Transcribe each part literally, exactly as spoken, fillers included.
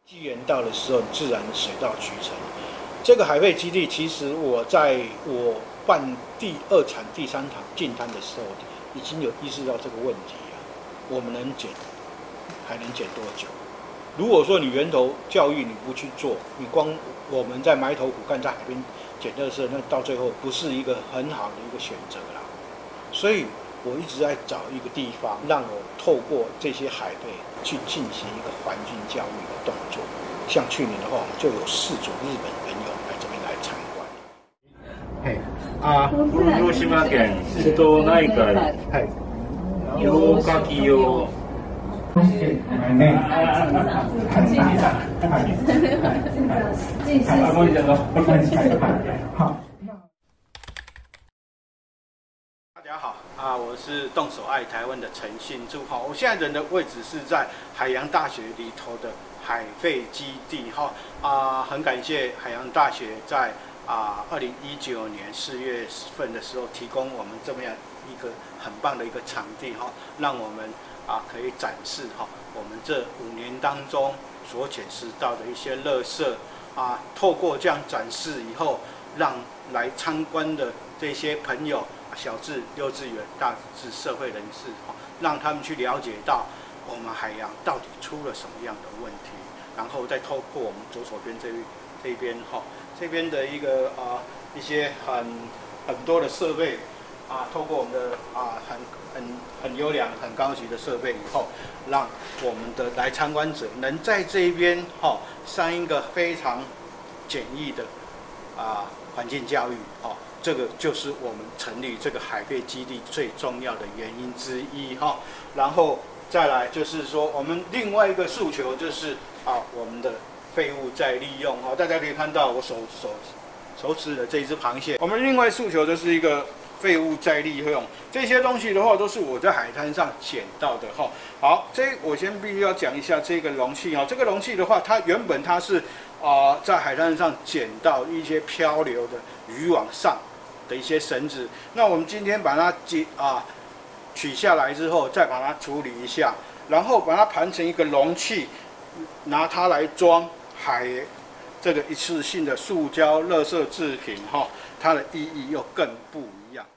机缘到的时候，自然水到渠成。这个海废基地，其实我在我办第二场、第三场进滩的时候，已经有意识到这个问题了。我们能减，还能减多久？如果说你源头教育你不去做，你光我们在埋头苦干在海边捡垃圾，那到最后不是一个很好的一个选择啦。所以我一直在找一个地方，让我透过这些海废去进行一个环境教育的动作。像去年的话，我们就有四组日本朋友来这边来参观。 はい。あ、広島県瀬戸内海。はい。洋牡蠣を。 好。大家好啊，我是动手爱台湾的陈信柱哈。我现在人的位置是在海洋大学里头的海废基地哈啊，很感谢海洋大学在啊二零一九年四月份的时候提供我们这么样一个很棒的一个场地哈，让我们啊可以展示哈我们这五年当中所捡拾到的一些垃圾啊，透过这样展示以后，让来参观的这些朋友。小至幼稚园，大至社会人士，让他们去了解到我们海洋到底出了什么样的问题，然后再透过我们左手边这这边哈，这边的一个啊一些很很多的设备啊，透过我们的啊很很很优良、很高级的设备以后，让我们的来参观者能在这边哈上一个非常简易的啊环境教育哦。这个就是我们成立这个海废基地最重要的原因之一哈，然后再来就是说，我们另外一个诉求就是啊，我们的废物再利用哈，大家可以看到我手手手指的这一只螃蟹，我们另外诉求就是一个废物再利用，这些东西的话都是我在海滩上捡到的哈。好，这我先必须要讲一下这个容器哈，这个容器的话，它原本它是啊、呃、在海滩上捡到一些漂流的渔网上的一些绳子，那我们今天把它接啊取下来之后，再把它处理一下，然后把它盘成一个容器，拿它来装海这个一次性的塑胶垃圾制品哈，它的意义又更不一样。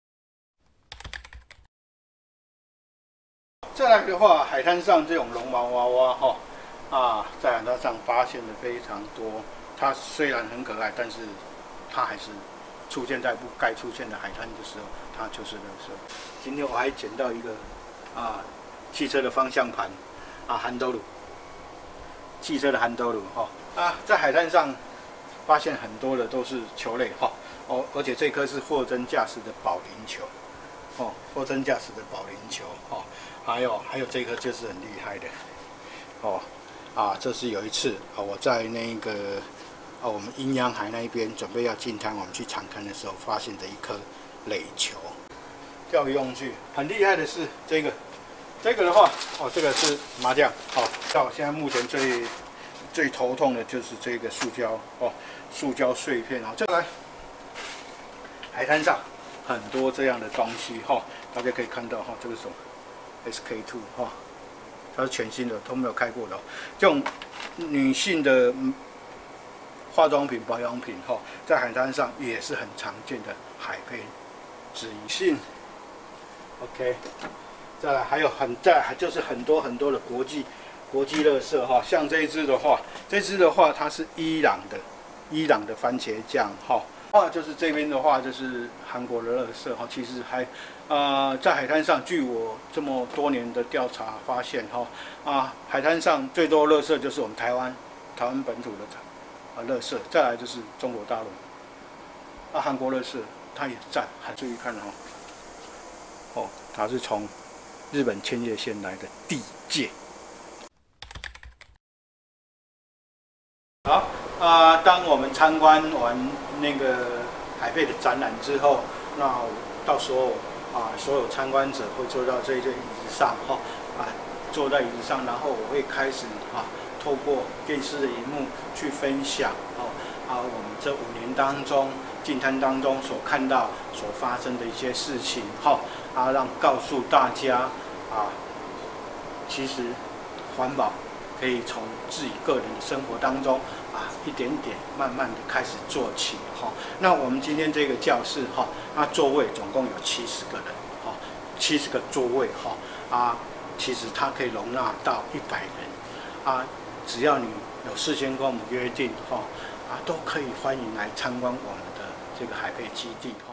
再来的话，海滩上这种绒毛娃娃哈啊，在海滩上发现的非常多，它虽然很可爱，但是它还是出现在不该出现的海滩的时候，它就是垃圾。今天我还捡到一个啊汽车的方向盘啊韩兜鲁，汽车的韩兜鲁哈啊，在海滩上发现很多的都是球类哈哦，而且这颗是货真价实的保龄球哦，货真价实的保龄球哦，还有还有这颗就是很厉害的哦啊，这是有一次啊我在那个。啊，我们阴阳海那一边准备要进滩，我们去场勘的时候发现的一颗垒球，钓鱼用具。很厉害的是这个，这个的话，哦，这个是麻将。哦，到现在目前最最头痛的就是这个塑胶哦，塑胶碎片啊。再来，海滩上很多这样的东西哈、哦，大家可以看到哈、哦，这个是什么 S K 二 哈，它是全新的，都没有开过的、哦。这种女性的。化妆品、保养品，哈，在海滩上也是很常见的海废之一。性 ，OK， 再来还有很在就是很多很多的国际国际垃圾哈，像这一支的话，这支的话它是伊朗的伊朗的番茄酱哈，话就是这边的话就是韩国的垃圾哈，其实还呃在海滩上，据我这么多年的调查发现哈啊，海滩上最多垃圾就是我们台湾台湾本土的。啊，垃圾，再来就是中国大陆，啊，韩国垃圾它也占，还注意看哦，哦，它是从日本千叶县来的地界。好啊、呃，当我们参观完那个海废的展览之后，那到时候啊，所有参观者会坐到这一个椅子上哈、哦，啊，坐在椅子上，然后我会开始啊。透过电视的荧幕去分享哦啊，我们这五年当中进滩当中所看到、所发生的一些事情哈啊，让告诉大家啊，其实环保可以从自己个人的生活当中啊，一点点慢慢的开始做起哈。那我们今天这个教室哈，那座位总共有七十个人哈，七十个座位哈啊，其实它可以容纳到一百人啊，只要你有事先跟我们约定哈啊，都可以欢迎来参观我们的这个海培基地哈。